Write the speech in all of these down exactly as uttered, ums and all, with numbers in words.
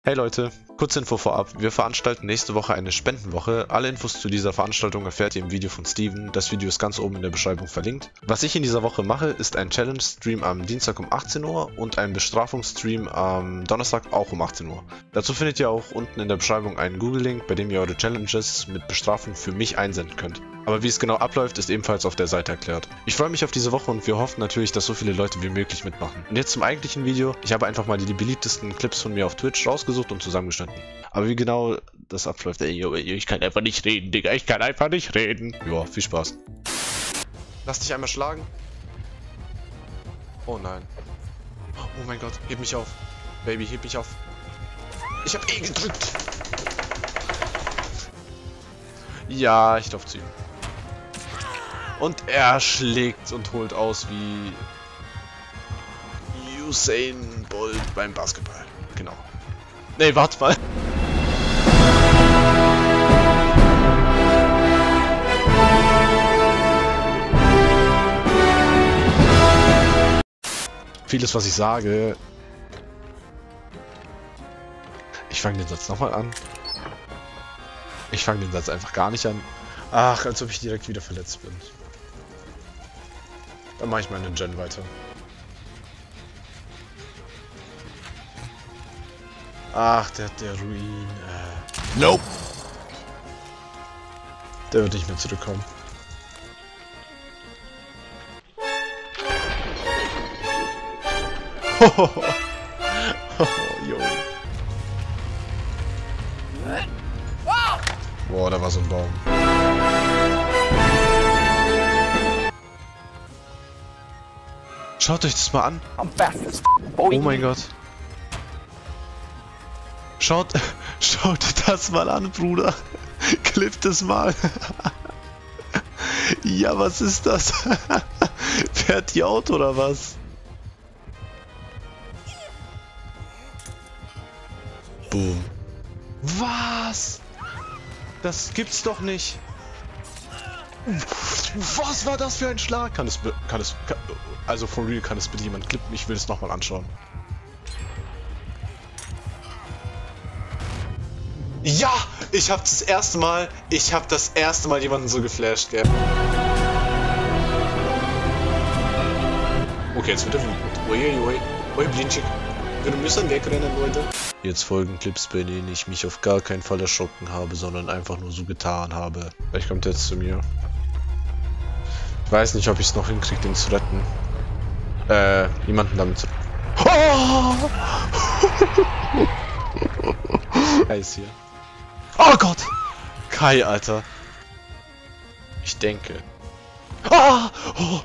Hey Leute, kurze Info vorab, wir veranstalten nächste Woche eine Spendenwoche. Alle Infos zu dieser Veranstaltung erfährt ihr im Video von Steven. Das Video ist ganz oben in der Beschreibung verlinkt. Was ich in dieser Woche mache, ist ein Challenge-Stream am Dienstag um achtzehn Uhr und ein Bestrafungsstream am Donnerstag auch um achtzehn Uhr. Dazu findet ihr auch unten in der Beschreibung einen Google-Link, bei dem ihr eure Challenges mit Bestrafung für mich einsenden könnt. Aber wie es genau abläuft, ist ebenfalls auf der Seite erklärt. Ich freue mich auf diese Woche und wir hoffen natürlich, dass so viele Leute wie möglich mitmachen. Und jetzt zum eigentlichen Video. Ich habe einfach mal die beliebtesten Clips von mir auf Twitch rausgesucht und zusammengeschnitten. Aber wie genau das abläuft, ey, yo, ey, ich kann einfach nicht reden, Digga, ich kann einfach nicht reden. Ja, viel Spaß. Lass dich einmal schlagen. Oh nein. Oh mein Gott, heb mich auf. Baby, heb mich auf. Ich hab eh gedrückt. Ja, ich lauf zu ihm. Und er schlägt und holt aus wie Usain Bolt beim Basketball. Genau. Nee, warte mal. Vieles, was ich sage. Ich fange den Satz nochmal an. Ich fange den Satz einfach gar nicht an. Ach, als ob ich direkt wieder verletzt bin. Dann mache ich meinen Gen weiter. Ach, der, der Ruin. Äh. Nope. Der wird nicht mehr zurückkommen. Hohoho. Jo. Boah, da war so ein Baum. Schaut euch das mal an. Oh mein Gott. Schaut, schaut das mal an, Bruder. Clip das mal. Ja, was ist das? Fährt die Auto oder was? Boom. Was? Das gibt's doch nicht. Was war das für ein Schlag? Kann es, kann es, kann, also for real, kann es bitte jemand klippen? Ich will es nochmal anschauen. Ja, ich habe das erste Mal, ich habe das erste Mal jemanden so geflasht, gell? Okay, jetzt wird er wütend. Ui, ui, ui, Blinchik. Wir müssen wegrennen, Leute. Jetzt folgen Clips, bei denen ich mich auf gar keinen Fall erschrocken habe, sondern einfach nur so getan habe. Vielleicht kommt er jetzt zu mir. Ich weiß nicht, ob ich es noch hinkriege, den zu retten. Äh, jemanden damit zu... Oh! Kai ist hier. Oh Gott! Kai, Alter. Ich denke. Ah! Oh!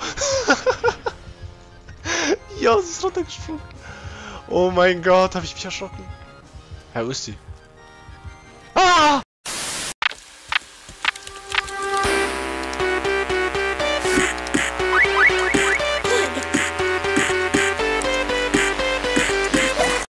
Ja, sie ist runtergesprungen. Oh mein Gott, habe ich mich erschrocken. Herr, wo ist sie?